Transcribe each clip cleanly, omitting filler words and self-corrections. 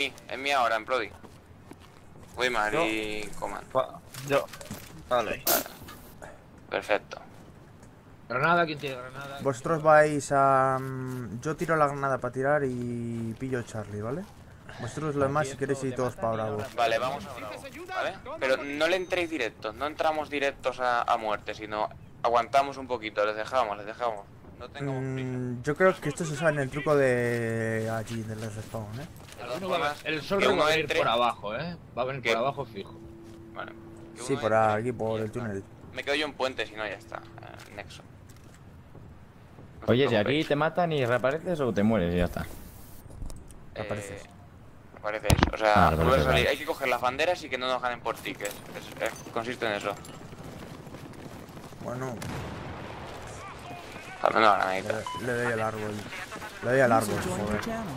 en mí ahora, en Prodi. Weimar y Coman. Yo. Vale. Perfecto. Granada, ¿quién tiene granada? Vosotros vais a... yo tiro la granada para tirar y pillo Charlie, ¿vale? Vosotros lo demás si queréis ir todos para Bravo. Vale, vamos a Bravo, ¿vale? Pero no le entréis directos, no entramos directos a muerte, sino aguantamos un poquito, les dejamos. No tengamos prisa. Yo creo que esto se sabe en el truco de allí, del respawn, ¿eh? El sol que va uno a venir entre. por abajo, Va a venir ¿Qué? por abajo fijo. Vale. Que Sí, uno por entre aquí, por y ya el está. túnel. Me quedo yo en puente, si no ya está. Nexo. No os Oye, si aquí preocupéis. te matan y reapareces o te mueres y ya está. Apareces. Me parece eso. O sea, reapareces, volver a salir. vale. Hay que coger las banderas y que no nos ganen por tickets. Consiste en eso. Bueno, Al menos la granadita. le doy al árbol. Le doy al árbol, joder.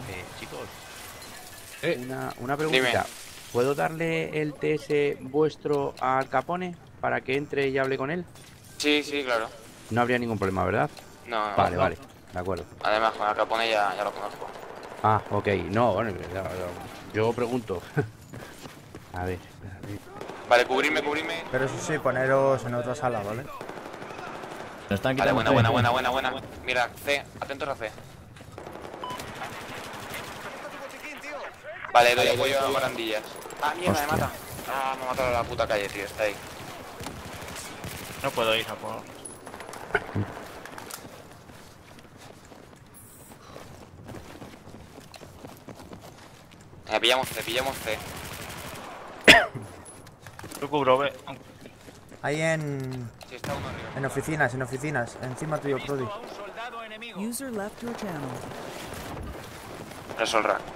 Chicos, una preguntita. Dime. ¿Puedo darle el TS vuestro al Capone para que entre y hable con él? Sí, claro. No habría ningún problema, ¿verdad? No, Vale, no. vale, de acuerdo. Además, con el Capone ya lo conozco. Ah, ok, no, bueno, yo pregunto. A ver. Vale, cubrirme. Pero eso sí, poneros en otra sala, ¿vale? Nos están Vale, quitando. buena. Mira, C, atentos a C. Vale, doy apoyo a barandillas. Ah, mierda, me Hostia. mata. Ah, me ha matado la puta calle, tío, está ahí. No puedo ir a por. Pillamos C. Yo cubro, ve. Ahí en... Sí, está uno arriba. En oficinas. Encima tuyo, Prodi. User left your channel. El Sol Rack.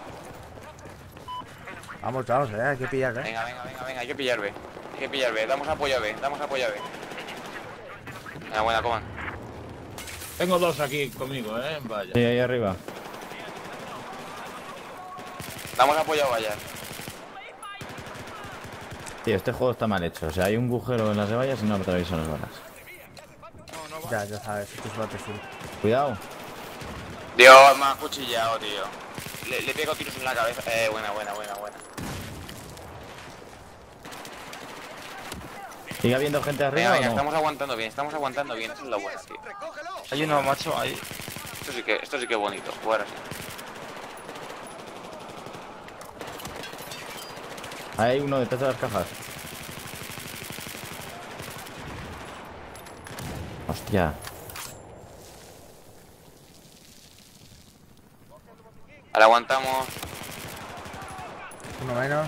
Vamos, hay que pillar, Venga, hay que pillar B. Damos apoyo a B. Venga, buena, coman. Tengo dos aquí conmigo, Vaya. Sí, ahí arriba. Damos apoyo a Vallar. Tío, este juego está mal hecho. O sea, hay un agujero en las vallas y no atraviesan las balas. Ya sabes, esto es Battlefield. Cuidado. Dios, me ha cuchillado, tío. Le pego tiros en la cabeza. Buena. ¿Sigue habiendo gente arriba Venga, o no? estamos aguantando bien. Esa es la buena, tío. Hay uno, macho, ahí. Esto sí que es bonito, jugar así. Hay uno detrás de las cajas. Hostia. Ahora aguantamos. Uno menos.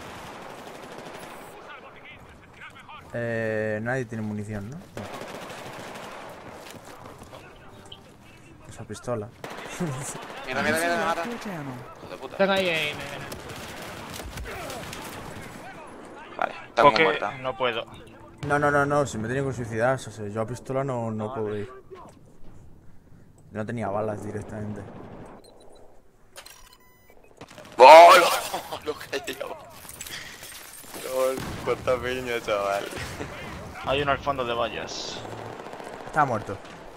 Nadie tiene munición, ¿no? Esa pistola. Mira, me User mata. left your channel. Hijo de puta. Están ahí, Vale, tengo Porque muerta. no puedo. No, si me tenía que suicidar, o sea, yo a pistola no puedo ir. No tenía balas directamente. ¡Oh, lo que llevo! ¡Lol! ¡Cuánta peña, chaval! Hay uno al fondo de vallas. Está muerto.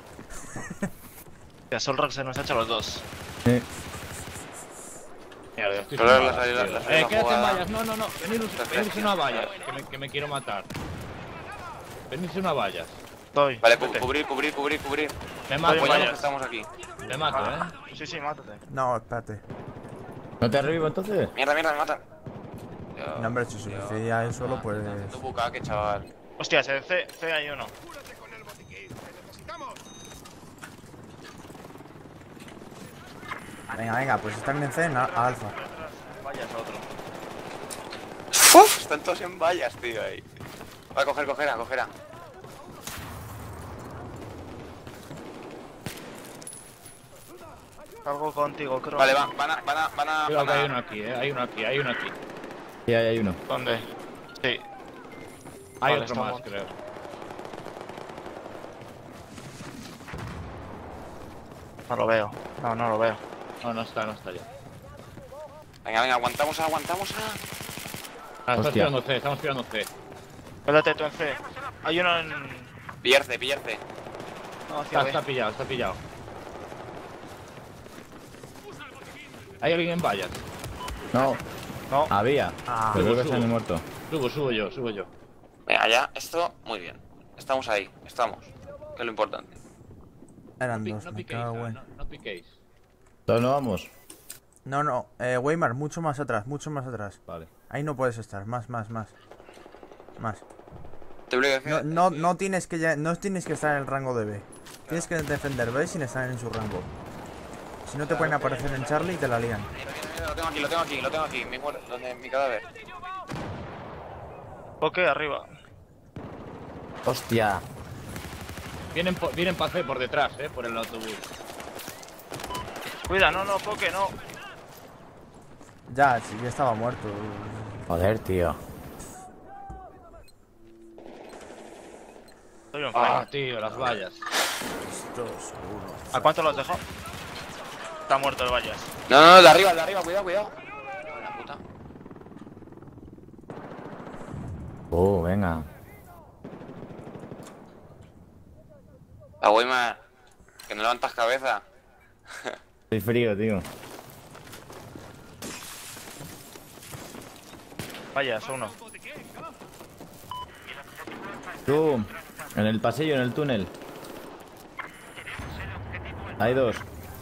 Ya, Solrak se nos ha hecho los dos. Sí. Mierda, estoy Pero sin la balas, salida- tío. la salida Quédate en jugada. vallas, no, venirse una valla, que me quiero matar. Venirse una valla. Doy. Vale, vete. cubrir. Me mato, Estoy en Apoyamos vallas. que estamos aquí. me mato, Sí, mátate. No, espérate. ¿No te revivo entonces? Mierda, me matan. No, hombre, si suicida él solo, pues... Tu bucaque, chaval. Hostias, en C hay uno. Venga, pues están en cena a Alfa. Vallas otro. ¡Uf! Están todos en vallas, tío, ahí. Va a cogerá. Algo contigo, creo. Vale, van Cuidado que hay a... uno aquí, hay uno aquí. Sí, ahí hay uno. ¿Dónde? Sí. Hay Vale, otro más, estamos. creo. No lo veo. No lo veo. No está ya. Venga, aguantamos a... Estamos Hostia. tirando C. Quédate tú en C. Hay uno en. Pillarse. No, hacia B. Está pillado. Hay alguien en vallas. No, No. había. Ah. Pero creo que se Subo. han muerto. Subo yo. Venga, ya, esto, muy bien. Estamos ahí, estamos. Que es lo importante. Eran No dos, me piquéis, cago en. no piquéis. Todos no vamos. No, Weimar, mucho más atrás, mucho más atrás. Vale. Ahí no puedes estar, más. Más. Te obligación. No tienes que estar en el rango de B. Tienes que defender B sin estar en su rango. Si no te pueden aparecer en Charlie y te la lían. Lo tengo aquí, mi cadáver. Poke arriba. Hostia. Vienen para C por detrás, por el autobús. Cuida, no, Poke, no. Ya, sí, ya estaba muerto. Joder, tío. Estoy on Ah, fire. tío, las vallas. ¿A cuánto lo has dejado? Está muerto el vallas. No, de arriba, cuidado. La puta. Venga. La Weimar, que no levantas cabeza. Estoy frío, tío. Vallas, uno. Tú, en el pasillo, en el túnel. Hay dos.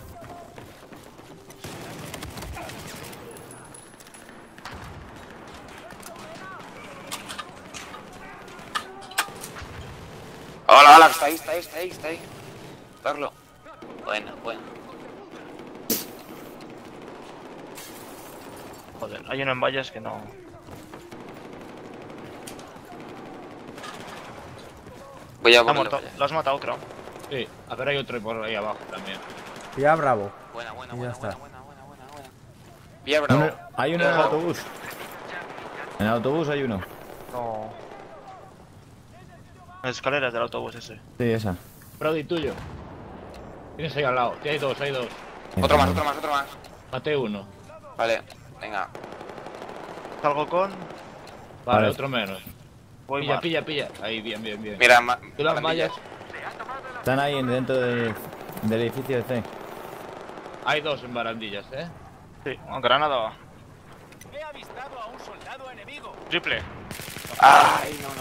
Hola, está ahí. Darlo. Bueno. Joder, hay uno en vallas que no. Voy a Está ponerlo. muerto. Lo has matado otro. Sí, a ver, hay otro por ahí abajo también. Ya, bravo. Buena. Y ya está. Bien, bravo. Hay uno en el autobús. En el autobús hay uno. No. Las escaleras del autobús ese. Sí, esa. Brody, tuyo. Tienes ahí al lado. Sí, hay dos. Otro más. Maté uno. Vale, venga. Salgo con. Vale, Vale. otro menos. Voy mal. Pilla. Ahí, bien. Mira, Tú las vallas. Están ahí dentro del edificio de C. Hay dos en barandillas, Sí, con granada va. He avistado a un soldado enemigo. Triple. Ay, no.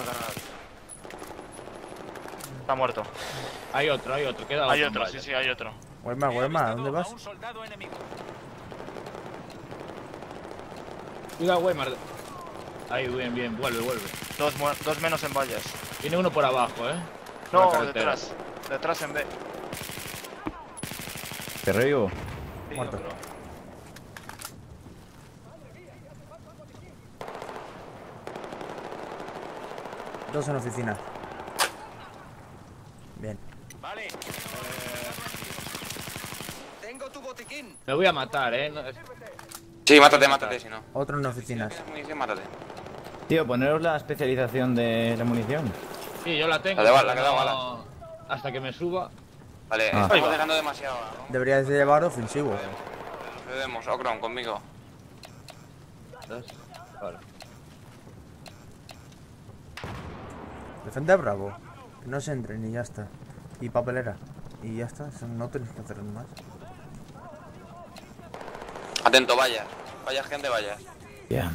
Está muerto. Hay otro. Queda Hay en otro, vallas. sí, hay otro. Weimar, ¿dónde vas? A un soldado enemigo. Cuidado, Weimar. Ahí, bien. Vuelve. Dos menos en vallas. Viene uno por abajo, Por No, la carretera. detrás. Detrás en B. Te revivo. Sí, Muerto. otro. Dos en oficina. Bien. Vale. Tengo tu botiquín. Me voy a matar, Sí, mátate, si no. Otro en oficinas. Tienes munición, mátate. Tío, poneros la especialización de la munición. Sí, yo la tengo. La de bala, pero la que da no- Hasta que me suba. Vale, Ah. estamos dejando demasiado. ¿No? Deberías de llevar ofensivo. Cedemos, Okron, conmigo. Vale. Defende a Bravo. Que no se entren y ya está. Y papelera. Y ya está. No tenéis que hacer más. Atento, vayas. Vayas, gente, vayas. Ya.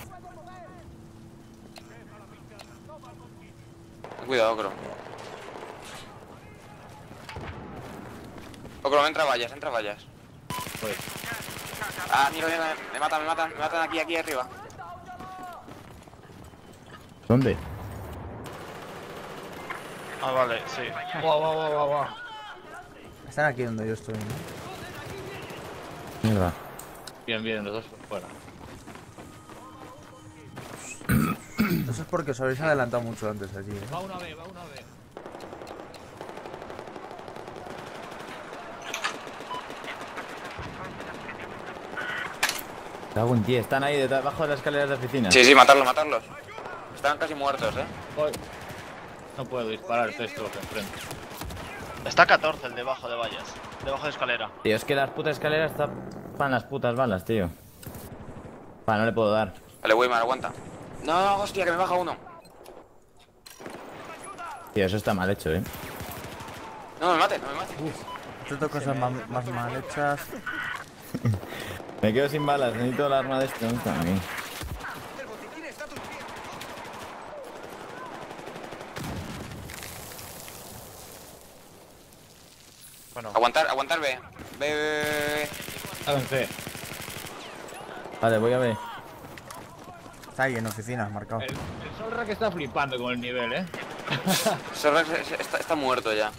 Cuidado, Okron. Okron, entra vallas. Pues. Ah, mira, me matan aquí arriba. ¿Dónde? Ah, vale, sí. Guau. Están aquí donde yo estoy, ¿no? Mierda. Bien, los dos por fuera. Eso es porque os habéis adelantado mucho antes allí, ¿eh? Va una B. Cago en 10. Están ahí debajo de las escaleras de oficina. Sí, matarlos. Están casi muertos, Voy. No puedo disparar esto lo que enfrente. Está 14 el debajo de vallas. Debajo de escalera. Tío, es que las putas escaleras tapan las putas balas, tío. No le puedo dar. Vale, Weimar, aguanta. No, hostia, que me baja uno. Tío, eso está mal hecho, No me mate. Estas dos cosas más mal hechas. Me quedo sin balas, necesito el arma de este. ¿Dónde está? Aquí. El botiquín está a tus pies. Bueno, Aguantar, aguantar, ve. Ve. Avancé. Vale, voy a ver. Está ahí en oficinas, marcado. El Solrak está flipando con el nivel, Sorrax está muerto ya.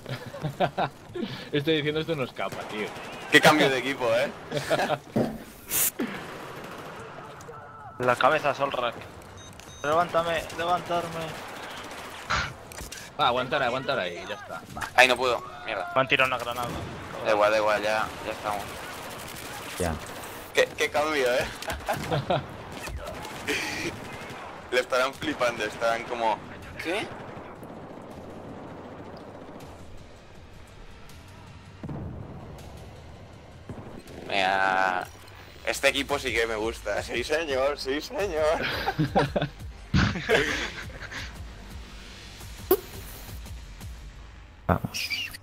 Estoy diciendo esto no escapa, tío. Qué cambio de equipo, la cabeza, Solrak. Levántame, levantarme. Va, aguantar ahí, ya está. Ay, no puedo. Mierda. Me han tirado una granada. Da igual, ya estamos. Ya. Qué cambio, Le estarán flipando, estarán como... ¿Qué? Mira, este equipo sí que me gusta. Sí, señor, sí, señor. Vamos.